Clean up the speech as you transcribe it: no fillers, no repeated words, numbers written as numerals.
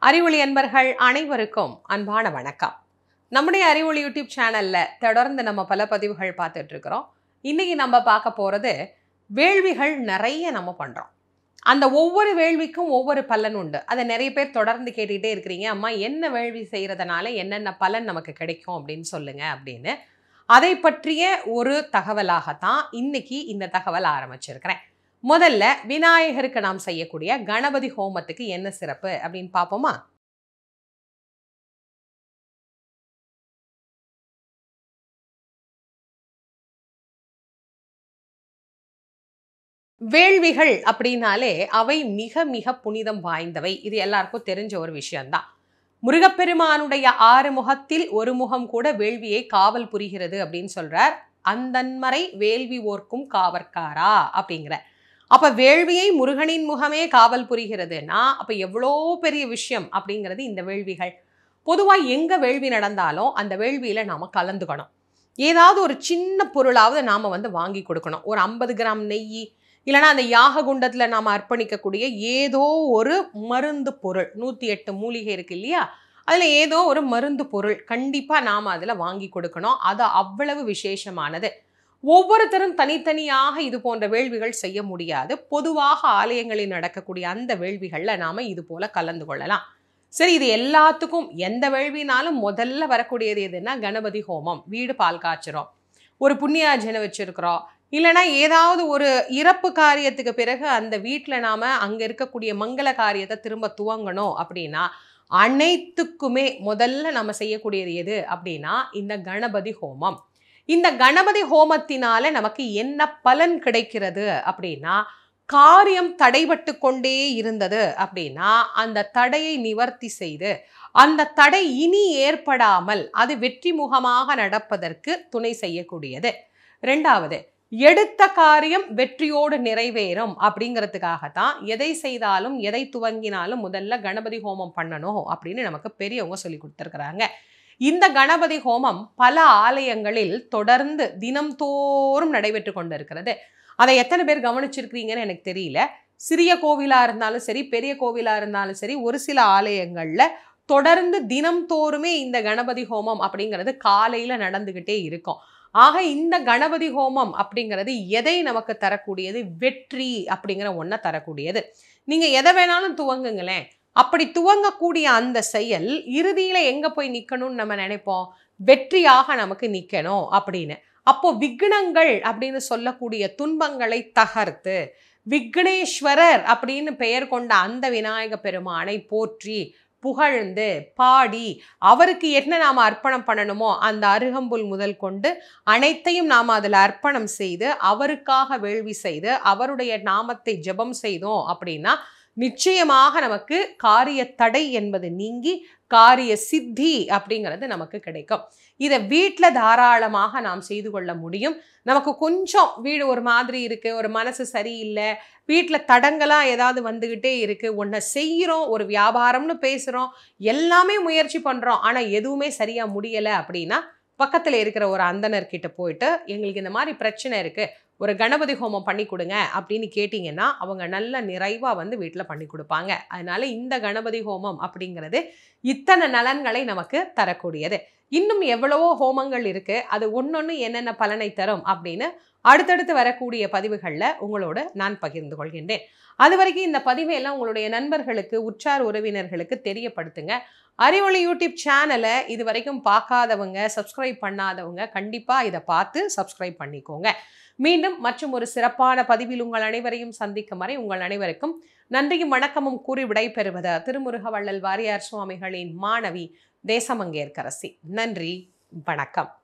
அறிவொளி அன்பர்கள் அனைவருக்கும் அன்பான வணக்கம். நம்முடைய அறிவொளி யூடியூப் சேனல்ல தொடர்ந்து நம்ம பல பதிவுகள் பார்த்துட்டு இருக்கிறோம். இன்னைக்கு நம்ம பார்க்க போறது வேள்விகள் நிறைய நம்ம பண்றோம். அந்த ஒவ்வொரு வேள்விக்கும் ஒவ்வொரு பலன் உண்டு. அதை நிறைய பேர் தொடர்ந்து கேட்டுக்கிட்டே இருக்கிறீங்க. அம்மா என்ன வேள்வி செய்யறதுனால என்னென்ன பலன் நமக்கு கிடைக்கும் அப்படின்னு சொல்லுங்க அப்படின்னு. அதை பற்றிய ஒரு தகவலாகத்தான் இன்னைக்கு இந்த தகவல் ஆரம்பிச்சிருக்கிறேன். முதல்ல விநாயகருக்கு நாம் செய்யக்கூடிய கணபதி ஹோமத்துக்கு என்ன சிறப்பு அப்படின்னு பார்ப்போமா? வேள்விகள் அப்படின்னாலே அவை மிக மிக புனிதம் வாய்ந்தவை. இது எல்லாருக்கும் தெரிஞ்ச ஒரு விஷயம்தான். முருகப்பெருமானுடைய 6 முகத்தில் ஒரு முகம் கூட வேள்வியை காவல் புரிகிறது அப்படின்னு சொல்றார். அந்தன்மறை வேள்வி ஓர்க்கும் காவற்காரா அப்படிங்கிற. அப்ப வேள்வியை முருகனின் முகமே காவல் புரிகிறதுனா அப்ப எவ்வளோ பெரிய விஷயம் அப்படிங்கிறது இந்த வேள்விகள். பொதுவா எங்க வேள்வி நடந்தாலும் அந்த வேள்வியில நாம கலந்துக்கணும். ஏதாவது ஒரு சின்ன பொருளாவது நாம வாங்கி கொடுக்கணும். ஒரு 50 கிராம் நெய், இல்லைன்னா அந்த யாக குண்டத்துல நாம அர்ப்பணிக்கக்கூடிய ஏதோ ஒரு மருந்து பொருள், 108 மூலிகை இருக்கு இல்லையா, அதுல ஏதோ ஒரு மருந்து பொருள் கண்டிப்பா நாம அதுல வாங்கி கொடுக்கணும். அது அவ்வளவு விசேஷமானது. ஒவ்வொருத்தரும் தனித்தனியாக இது போன்ற வேள்விகள் செய்ய முடியாது. பொதுவாக ஆலயங்களில் நடக்கக்கூடிய அந்த வேள்விகள்ல நாம இது போல கலந்து கொள்ளலாம். சரி, இது எல்லாத்துக்கும் எந்த வேள்வினாலும் முதல்ல வரக்கூடியது எதுன்னா கணபதி ஹோமம். வீடு பால் காய்ச்சுறோம், ஒரு புண்ணியார்ச்சனை வச்சிருக்கிறோம், இல்லைன்னா ஏதாவது ஒரு இறப்பு காரியத்துக்கு பிறகு அந்த வீட்டில் நாம அங்க இருக்கக்கூடிய மங்கள காரியத்தை திரும்ப துவங்கணும் அப்படின்னா அனைத்துக்குமே முதல்ல நம்ம செய்யக்கூடியது எது அப்படின்னா இந்த கணபதி ஹோமம். இந்த கணபதி ஹோமத்தினால நமக்கு என்ன பலன் கிடைக்கிறது அப்படின்னா, காரியம் தடைபட்டு கொண்டே இருந்தது அப்படின்னா அந்த தடையை நிவர்த்தி செய்து அந்த தடை இனி ஏற்படாமல் அது வெற்றி முகமாக நடப்பதற்கு துணை செய்யக்கூடியது. இரண்டாவது, எடுத்த காரியம் வெற்றியோடு நிறைவேறும் அப்படிங்கிறதுக்காகத்தான் எதை செய்தாலும் எதை துவங்கினாலும் முதல்ல கணபதி ஹோமம் பண்ணணும் அப்படின்னு நமக்கு பெரியவங்க சொல்லி கொடுத்துருக்குறாங்க. இந்த கணபதி ஹோமம் பல ஆலயங்களில் தொடர்ந்து தினம்தோறும் நடைபெற்று கொண்டிருக்கிறது. அதை எத்தனை பேர் கவனிச்சிருக்கிறீங்கன்னு எனக்கு தெரியல. சிறிய கோவிலா இருந்தாலும் சரி, பெரிய கோவிலா இருந்தாலும் சரி, ஒரு சில ஆலயங்கள்ல தொடர்ந்து தினம்தோறுமே இந்த கணபதி ஹோமம் அப்படிங்கிறது காலையில நடந்துகிட்டே இருக்கும். ஆக இந்த கணபதி ஹோமம் அப்படிங்கிறது எதை நமக்கு தரக்கூடியது? வெற்றி அப்படிங்கிற ஒன்றை தரக்கூடியது. நீங்க எதை வேணாலும் துவங்குங்களேன். அப்படி துவங்கக்கூடிய அந்த செயல் இறுதியில எங்க போய் நிக்கணும்னு நம்ம நினைப்போம்? வெற்றியாக நமக்கு நிக்கணும் அப்படின்னு. அப்போ விக்னங்கள் அப்படின்னு சொல்லக்கூடிய துன்பங்களை தகர்த்து விக்னேஸ்வரர் அப்படின்னு பெயர் கொண்ட அந்த விநாயக பெருமானை போற்றி புகழ்ந்து பாடி அவருக்கு என்ன நாம அர்ப்பணம் பண்ணணுமோ அந்த அருகம்புல் முதல் கொண்டு அனைத்தையும் நாம அதுல அர்ப்பணம் செய்து அவருக்காக வேள்வி செய்து அவருடைய நாமத்தை ஜெபம் செய்தோம் அப்படின்னா நிச்சயமாக நமக்கு காரிய தடை என்பது நீங்கி காரிய சித்தி அப்படிங்கிறது நமக்கு கிடைக்கும். இதை வீட்டில் தாராளமாக நாம் செய்து கொள்ள முடியும். நமக்கு கொஞ்சம் வீடு ஒரு மாதிரி இருக்கு, ஒரு மனசு சரியில்லை, வீட்டில் தடங்களா ஏதாவது வந்துகிட்டே இருக்கு, ஒன்றை செய்கிறோம், ஒரு வியாபாரம்னு பேசுகிறோம், எல்லாமே முயற்சி பண்ணுறோம், ஆனால் எதுவுமே சரியாக முடியலை அப்படின்னா பக்கத்தில் இருக்கிற ஒரு அந்தனர்கிட்ட போயிட்டு எங்களுக்கு இந்த மாதிரி பிரச்சனை இருக்கு, ஒரு கணபதி ஹோமம் பண்ணி கொடுங்க அப்படின்னு கேட்டிங்கன்னா அவங்க நல்ல நிறைவாக வீட்டில் பண்ணி கொடுப்பாங்க. அதனால இந்த கணபதி ஹோமம் அப்படிங்கிறது இத்தனை நலன்களை நமக்கு தரக்கூடியது. இன்னும் எவ்வளவோ ஹோமங்கள் இருக்கு, அது ஒன்னொன்று என்னென்ன பலனை தரும் அப்படின்னு அடுத்தடுத்து வரக்கூடிய பதிவுகளில் உங்களோட நான் பகிர்ந்து கொள்கின்றேன். அது வரைக்கும் இந்த பதிவை எல்லாம் உங்களுடைய நண்பர்களுக்கு, உற்றார் உறவினர்களுக்கு தெரியப்படுத்துங்க. அறிவொளி யூடியூப் சேனலை இது வரைக்கும் பார்க்காதவங்க, சப்ஸ்கிரைப் பண்ணாதவங்க கண்டிப்பாக இதை பார்த்து சப்ஸ்கிரைப் பண்ணிக்கோங்க. மீண்டும் மற்றும் ஒரு சிறப்பான பதிவில் உங்கள் அனைவரையும் சந்திக்கும் வரை உங்கள் அனைவருக்கும் நன்றியும் வணக்கமும் கூறி விடைபெறுவது திருமுருக வள்ளல் வாரியார் சுவாமிகளின் மாணவி தேசமங்கேற்கரசி. நன்றி, வணக்கம்.